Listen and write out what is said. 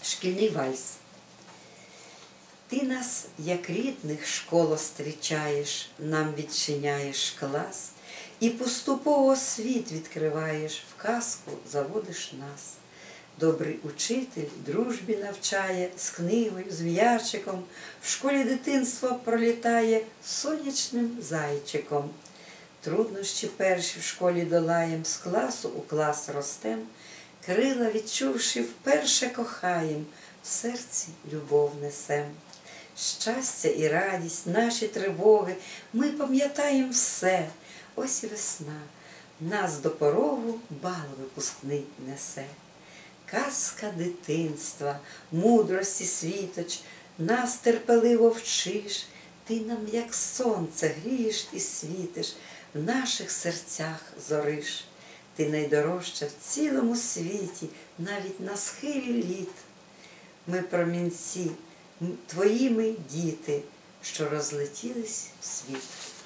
Шкільний вальс. Ти нас, як рідних, школо зустрічаєш, нам відчиняєш клас, і поступово світ відкриваєш, в казку заводиш нас. Добрий учитель дружбі навчає, з книгою, з м'ячиком, в школі дитинство пролітає сонячним зайчиком. Труднощі перші в школі долаєм, з класу у клас ростем, крила відчувши, вперше кохаєм, в серці любов несем. Щастя і радість, наші тривоги, ми пам'ятаєм все. Ось і весна, нас до порогу бал випускний несе. Казка дитинства, мудрості світоч, нас терпеливо вчиш, ти нам, як сонце, грієш і світиш, в наших серцях зориш. Ти найдорожча в цілому світі, навіть на схилі літ. Ми промінці, твої ми діти, що розлетілись в світ.